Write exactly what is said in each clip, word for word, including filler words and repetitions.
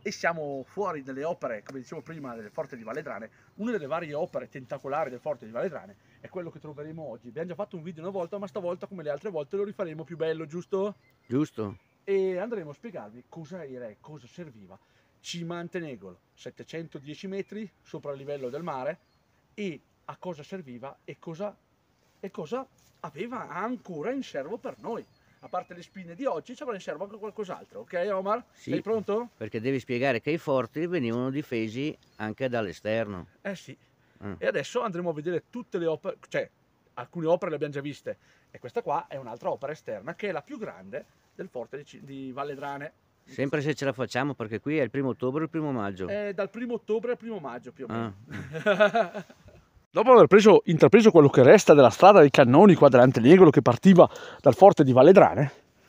e siamo fuori dalle opere, come dicevo prima, del Forte di Valledrane. Una delle varie opere tentacolari del Forte di Valledrane è quello che troveremo oggi. Abbiamo già fatto un video una volta, ma stavolta, come le altre volte, lo rifaremo più bello, giusto? Giusto. E andremo a spiegarvi cosa era e cosa serviva Cima Antenegolo, settecentodieci metri sopra il livello del mare, e a cosa serviva e cosa, e cosa aveva ancora in serbo per noi. A parte le spine di oggi, ci avrà in serbo anche qualcos'altro, ok Omar? Sì, sei pronto? Perché devi spiegare che i forti venivano difesi anche dall'esterno. Eh sì. Ah. E adesso andremo a vedere tutte le opere, cioè alcune opere le abbiamo già viste, e questa qua è un'altra opera esterna che è la più grande del Forte di, di Valledrane. Sempre se ce la facciamo, perché qui è il primo ottobre o il primo maggio? È dal primo ottobre al primo maggio più o meno. Ah. Dopo aver preso, intrapreso quello che resta della strada dei Cannoni quadrante Negro che partiva dal Forte di Valledrane,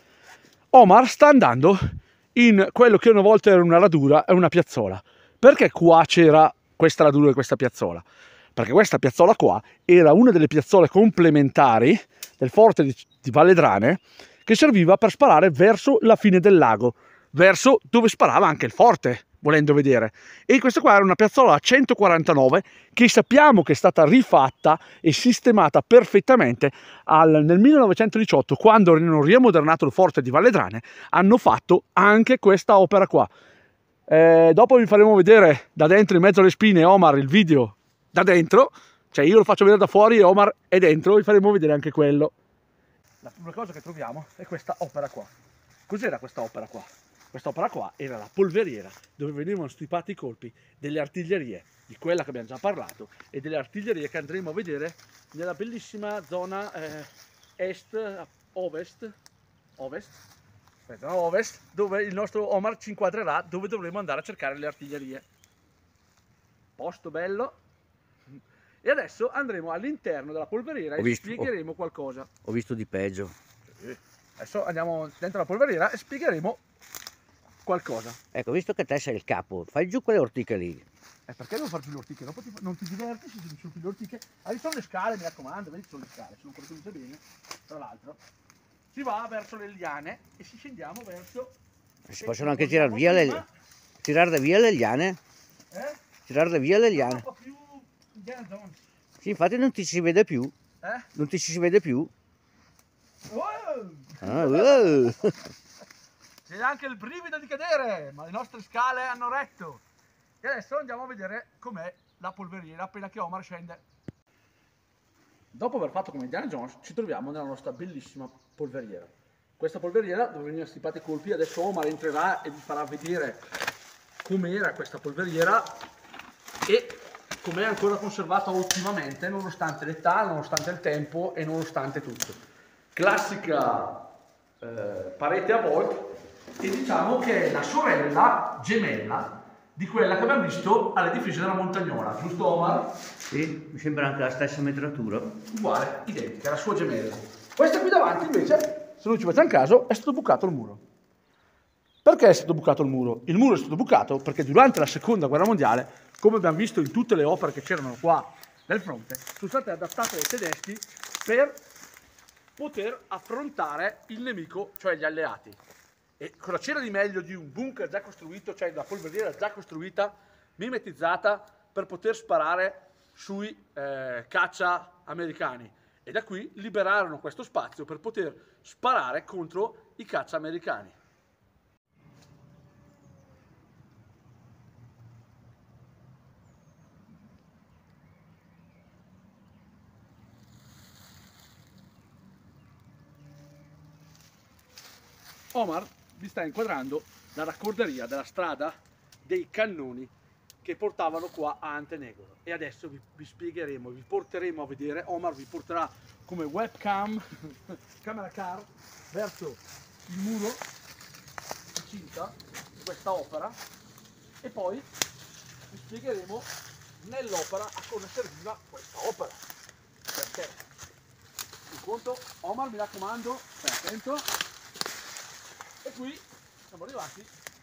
Omar sta andando in quello che una volta era una radura e una piazzola. Perché qua c'era questa radura e questa piazzola? Perché questa piazzola qua era una delle piazzole complementari del Forte di, di Valledrane, che serviva per sparare verso la fine del lago, verso dove sparava anche il forte, volendo vedere. E questa qua era una piazzola a centoquarantanove che sappiamo che è stata rifatta e sistemata perfettamente al, nel millenovecentodiciotto, quando hanno rimodernato il Forte di Valledrane. Hanno fatto anche questa opera qua. Eh, dopo vi faremo vedere da dentro, in mezzo alle spine, Omar, il video da dentro, cioè io lo faccio vedere da fuori e Omar è dentro, vi faremo vedere anche quello. La prima cosa che troviamo è questa opera qua. Cos'era questa opera qua? Questa opera qua era la polveriera dove venivano stipati i colpi delle artiglierie, di quella che abbiamo già parlato, e delle artiglierie che andremo a vedere nella bellissima zona eh, est, ovest, ovest, aspetta, no, ovest, dove il nostro Omar ci inquadrerà, dove dovremo andare a cercare le artiglierie. Posto bello. E adesso andremo all'interno della polveriera Ho e visto, spiegheremo ho, qualcosa. Ho visto di peggio. Sì. Adesso andiamo dentro la polveriera e spiegheremo qualcosa. Ecco, visto che te sei il capo, fai giù quelle ortiche lì. E perché devo far giù le ortiche? Dopo ti, non ti diverti se ti giù le ortiche? Ah, ci sono le scale, mi raccomando, vedi, ci sono le scale, sono costruite bene. Tra l'altro, si va verso le liane e si scendiamo verso... Si possono anche tirare via le, tirare via le liane? Eh? Tirare via le liane. Un po' più Indiana Jones. Sì, infatti non ti si vede più. Eh? Non ti si vede più. Wow! Ah, wow. C'è anche il brivido di cadere, ma le nostre scale hanno retto. E adesso andiamo a vedere com'è la polveriera appena che Omar scende. Dopo aver fatto come Indiana Jones, ci troviamo nella nostra bellissima polveriera. Questa polveriera dove venivano stipati i colpi, adesso Omar entrerà e vi farà vedere com'era questa polveriera e com'è ancora conservata ottimamente, nonostante l'età, nonostante il tempo e nonostante tutto. Classica eh, parete a volt, e diciamo che è la sorella gemella di quella che abbiamo visto alle difese della Montagnola, giusto Omar? Sì, mi sembra anche la stessa metratura. Uguale, identica, la sua gemella. Questa qui davanti invece, se non ci facciamo caso, è stato bucato il muro. Perché è stato bucato il muro? Il muro è stato bucato perché durante la seconda guerra mondiale, come abbiamo visto in tutte le opere che c'erano qua nel fronte, sono state adattate dai tedeschi per poter affrontare il nemico, cioè gli alleati. E cosa c'era di meglio di un bunker già costruito, cioè una polveriera già costruita, mimetizzata, per poter sparare sui eh, caccia americani. E da qui liberarono questo spazio per poter sparare contro i caccia americani. Omar vi sta inquadrando la raccorderia della strada dei Cannoni che portavano qua a Antenegolo, e adesso vi, vi spiegheremo, vi porteremo a vedere, Omar vi porterà come webcam, camera car, verso il muro di cinta di questa opera, e poi vi spiegheremo nell'opera a cosa serviva questa opera. Perché? In conto, Omar, mi raccomando, stai attento. E qui siamo arrivati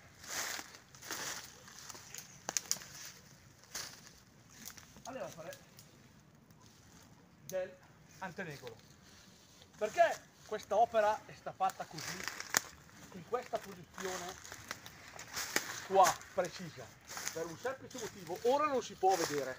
alle opere del Antenegolo. Perché questa opera è stata fatta così, in questa posizione, qua precisa per un semplice motivo. Ora non si può vedere,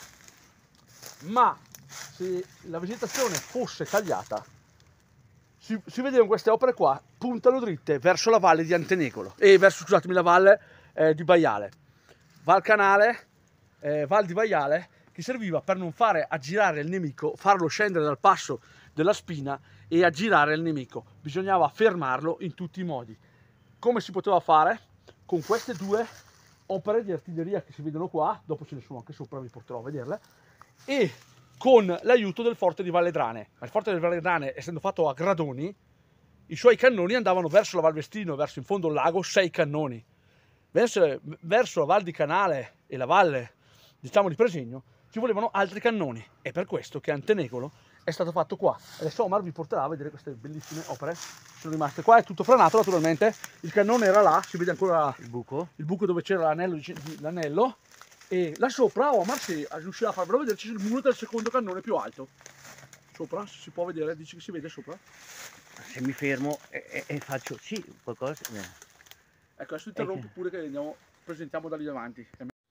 ma se la vegetazione fosse tagliata si, si vedevano queste opere qua, puntano dritte verso la valle di Antenegolo e verso, scusatemi, la valle eh, di Baiale, Val Canale, eh, Val di Baiale, che serviva per non fare aggirare il nemico, farlo scendere dal passo della Spina e aggirare il nemico. Bisognava fermarlo in tutti i modi. Come si poteva fare? Con queste due opere di artiglieria che si vedono qua, dopo ce ne sono anche sopra, vi porterò a vederle, e con l'aiuto del forte di Valledrane. Ma il forte di Valledrane, essendo fatto a gradoni, i suoi cannoni andavano verso la Val Vestino, verso in fondo al lago, sei cannoni. Verso, verso la Val di Canale e la valle, diciamo, di Presegno, ci volevano altri cannoni. È per questo che Antenegolo è stato fatto qua. Adesso Omar vi porterà a vedere queste bellissime opere. Sono rimaste qua, è tutto franato naturalmente. Il cannone era là, si vede ancora Il buco. il buco dove c'era l'anello, l'anello. E là sopra Omar si riuscirà a farvelo vedere, c'è il muro del secondo cannone più alto. Sopra, si può vedere, dici che si vede sopra? Se mi fermo e, e, e faccio sì, qualcosa. Ecco, adesso interrompo pure che andiamo, presentiamo da lì davanti.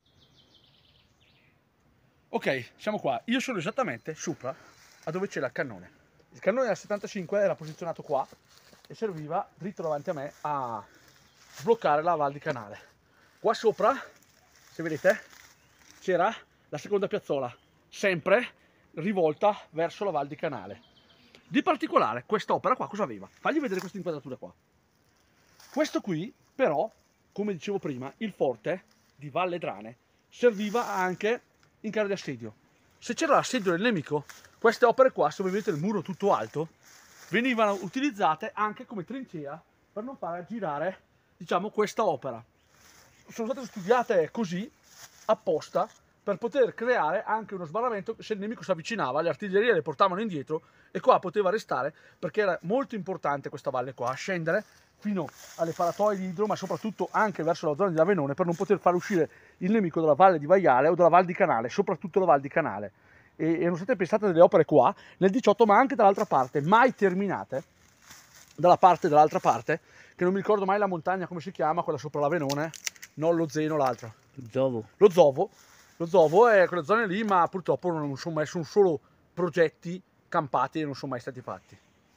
Ok, siamo qua. Io sono esattamente sopra a dove c'era il cannone. Il cannone del settantacinque era posizionato qua e serviva dritto davanti a me a sbloccare la Val di Canale. Qua sopra, se vedete, c'era la seconda piazzola, sempre rivolta verso la Val di Canale. Di particolare, quest'opera qua cosa aveva? Fagli vedere questa inquadratura qua. Questo qui, però, come dicevo prima, il forte di Valledrane serviva anche in caso di assedio. Se c'era l'assedio del nemico, queste opere qua, se vedete il muro tutto alto, venivano utilizzate anche come trincea per non far girare, diciamo, questa opera. Sono state studiate così apposta per poter creare anche uno sbarramento. Se il nemico si avvicinava, le artiglierie le portavano indietro e qua poteva restare, perché era molto importante questa valle qua, a scendere fino alle paratoie di Idro, ma soprattutto anche verso la zona di Lavenone, per non poter far uscire il nemico dalla valle di Vaiale o dalla Val di Canale, soprattutto la Val di Canale. E erano state pensate delle opere qua nel diciotto, ma anche dall'altra parte, mai terminate, dalla parte dall'altra parte, che non mi ricordo mai la montagna come si chiama, quella sopra Lavenone, non lo Zeno, l'altra. Zovo. Lo Zovo. Lo Zovo è quelle zone lì, ma purtroppo non sono mai, sono solo progetti campati e non sono mai stati fatti.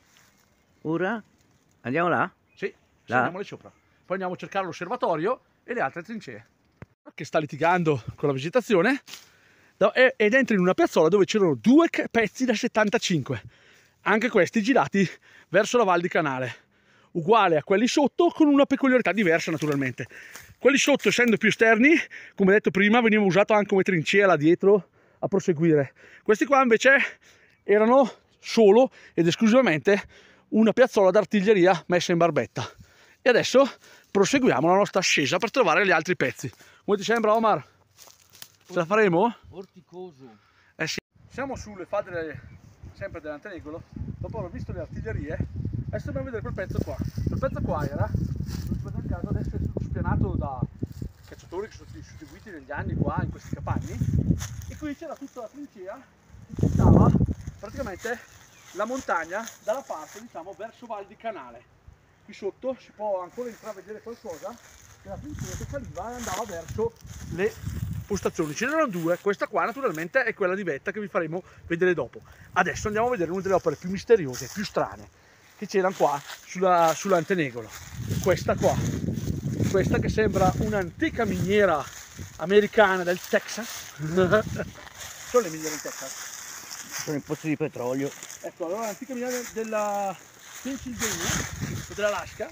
Ora andiamo là? Sì, là? andiamo lì sopra. Poi andiamo a cercare l'osservatorio e le altre trincee. Che sta litigando con la vegetazione ed entra in una piazzola dove c'erano due pezzi da settantacinque, anche questi girati verso la Val di Canale, uguale a quelli sotto, con una peculiarità diversa naturalmente. Quelli sotto, essendo più esterni, come detto prima, venivano usati anche come trincea là dietro a proseguire. Questi qua invece erano solo ed esclusivamente una piazzola d'artiglieria messa in barbetta. E adesso proseguiamo la nostra ascesa per trovare gli altri pezzi. Come ti sembra, Omar? Ce la faremo? Vorticoso. Eh sì. Siamo sulle falde sempre dell'Antenegolo. Dopo aver visto le artiglierie, adesso dobbiamo vedere quel pezzo qua. Quel pezzo qua era, non si vede in caso, adesso è stato spianato da cacciatori che sono distribuiti negli anni qua in questi capanni, e qui c'era tutta la trincea che stava praticamente la montagna dalla parte, diciamo, verso Val di Canale. Qui sotto si può ancora intravedere qualcosa, che la trincea che saliva e andava verso le postazioni. Ce n'erano due, questa qua naturalmente è quella di vetta che vi faremo vedere dopo. Adesso andiamo a vedere una delle opere più misteriose, più strane, che c'erano qua sulla, sull'Antenegolo. Questa qua, questa che sembra un'antica miniera americana del Texas. Sono le miniere del Texas? Sono i pozzi di petrolio. Ecco, allora l'antica miniera della Pennsylvania o dell'Alaska.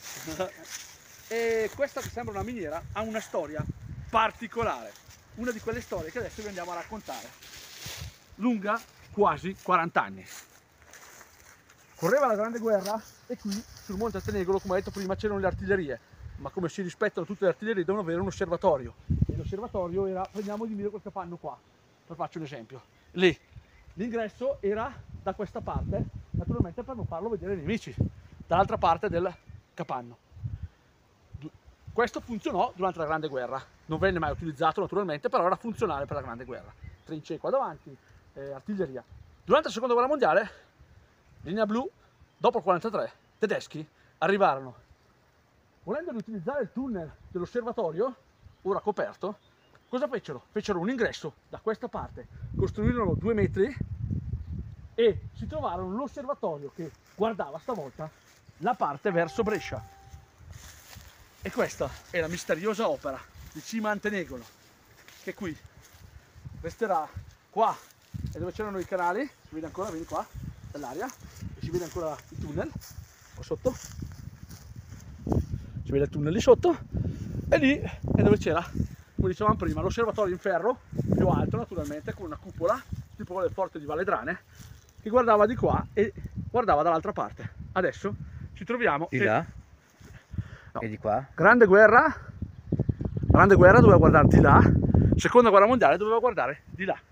E questa che sembra una miniera ha una storia particolare, una di quelle storie che adesso vi andiamo a raccontare, lunga quasi quaranta anni. Correva la Grande Guerra e qui sul Monte Antenegolo, come ho detto prima, c'erano le artiglierie, ma come si rispettano tutte le artiglierie devono avere un osservatorio, e l'osservatorio era, prendiamo di mira quel capanno qua, per farci un esempio, lì l'ingresso era da questa parte, naturalmente per non farlo vedere ai nemici, dall'altra parte del capanno. Questo funzionò durante la Grande Guerra, non venne mai utilizzato naturalmente, però era funzionale per la Grande Guerra. Trincee qua davanti, eh, artiglieria. Durante la Seconda Guerra Mondiale, linea blu, dopo il quarantatré, tedeschi arrivarono volendo riutilizzare il tunnel dell'osservatorio, ora coperto, cosa fecero? Fecero un ingresso da questa parte, costruirono due metri e si trovarono l'osservatorio che guardava stavolta la parte verso Brescia. E questa è la misteriosa opera di Cima Antenegolo, che qui resterà qua, e dove c'erano i canali, si vede ancora, vieni qua, dall'aria, e si vede ancora il tunnel, qua sotto, si vede il tunnel lì sotto, e lì è dove c'era, come dicevamo prima, l'osservatorio in ferro, più alto naturalmente, con una cupola, tipo quella del forte di Valledrane, che guardava di qua e guardava dall'altra parte. Adesso ci troviamo... Di e... là? No. E di qua? Grande guerra, grande guerra doveva guardare di là, seconda guerra mondiale doveva guardare di là.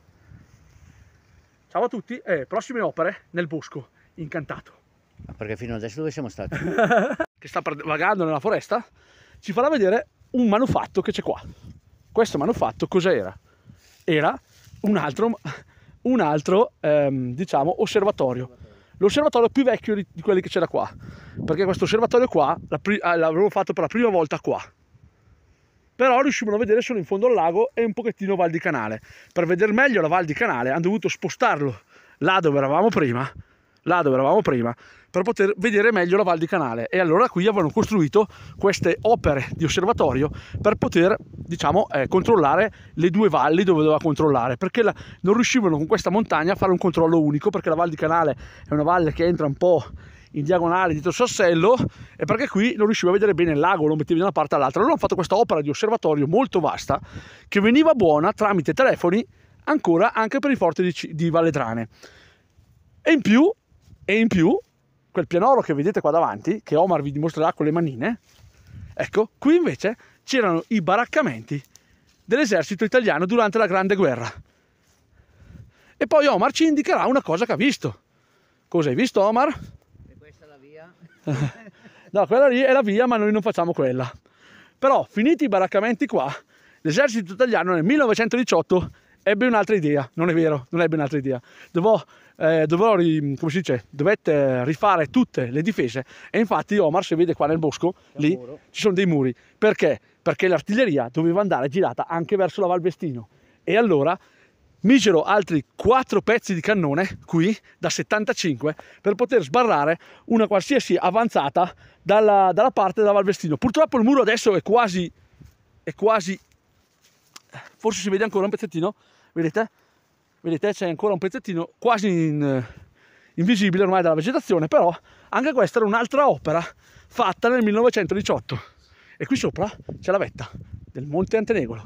Ciao a tutti e prossime opere nel bosco incantato. Ma perché fino adesso dove siamo stati? Che sta vagando nella foresta, ci farà vedere un manufatto che c'è qua. Questo manufatto cos'era? Era un altro, un altro ehm, diciamo, osservatorio. L'osservatorio più vecchio di, di quelli che c'era qua, perché questo osservatorio qua l'avevo fatto per la prima volta qua, però riuscivano a vedere solo in fondo al lago e un pochettino Val di Canale. Per vedere meglio la Val di Canale hanno dovuto spostarlo là dove eravamo prima, là dove eravamo prima, per poter vedere meglio la Val di Canale. E allora qui avevano costruito queste opere di osservatorio per poter, diciamo, eh, controllare le due valli dove doveva controllare, perché la, non riuscivano con questa montagna a fare un controllo unico, perché la Val di Canale è una valle che entra un po' in diagonale dietro il Sassello, e perché qui non riusciva a vedere bene il lago, lo mettevi da una parte all'altra. Allora hanno fatto questa opera di osservatorio molto vasta che veniva buona tramite telefoni ancora anche per i forti di, di Valledrane. E in più, e in più quel pianoro che vedete qua davanti, che Omar vi dimostrerà con le manine, ecco, qui invece c'erano i baraccamenti dell'esercito italiano durante la Grande Guerra. E poi Omar ci indicherà una cosa che ha visto. Cosa hai visto, Omar? E questa è la via? No, quella lì è la via, ma noi non facciamo quella. Però, finiti i baraccamenti qua, l'esercito italiano nel millenovecentodiciotto ebbe un'altra idea. Non è vero, non ebbe un'altra idea. Dovevo, eh, dovevo come si dice, dovette rifare tutte le difese, e infatti Omar, se vede qua nel bosco, lì ci sono dei muri. Perché? Perché l'artiglieria doveva andare girata anche verso la Val Vestino. E allora misero altri quattro pezzi di cannone qui da settantacinque per poter sbarrare una qualsiasi avanzata dalla, dalla parte della Val Vestino. Purtroppo il muro adesso è quasi, è quasi, forse si vede ancora un pezzettino, vedete? Vedete, c'è ancora un pezzettino quasi in, invisibile ormai dalla vegetazione, però anche questa era un'altra opera fatta nel millenovecentodiciotto. E qui sopra c'è la vetta del Monte Antenegolo.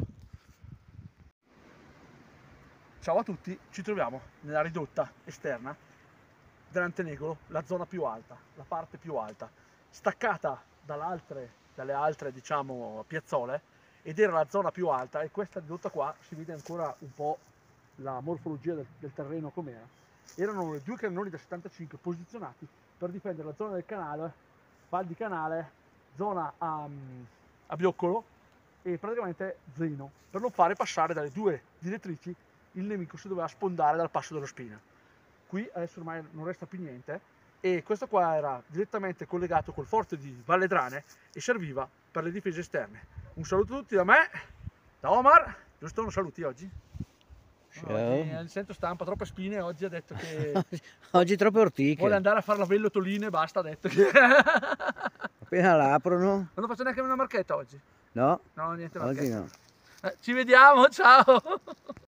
Ciao a tutti, ci troviamo nella ridotta esterna dell'Antenegolo, la zona più alta, la parte più alta, staccata dalle altre, dalle altre diciamo piazzole, ed era la zona più alta. E questa ridotta qua si vede ancora un po' la morfologia del, del terreno com'era. Erano le due cannoni da settantacinque posizionati per difendere la zona del canale, Val di Canale, zona a, a Bioccolo e praticamente Zeno, per non fare passare dalle due direttrici il nemico si doveva spondare dal passo dello Spina. Qui adesso ormai non resta più niente, e questo qua era direttamente collegato col forte di Valledrane e serviva per le difese esterne. Un saluto a tutti da me, da Omar. Giusto, non saluti oggi? Ciao. No, oggi sento stampa, troppe spine, oggi ha detto che Oggi troppe ortiche. vuole andare a fare la vellotoline e basta, ha detto che... Appena l'aprono. Non faccio neanche una marchetta oggi? No, No, niente oggi marchetta. no. Eh, ci vediamo, ciao!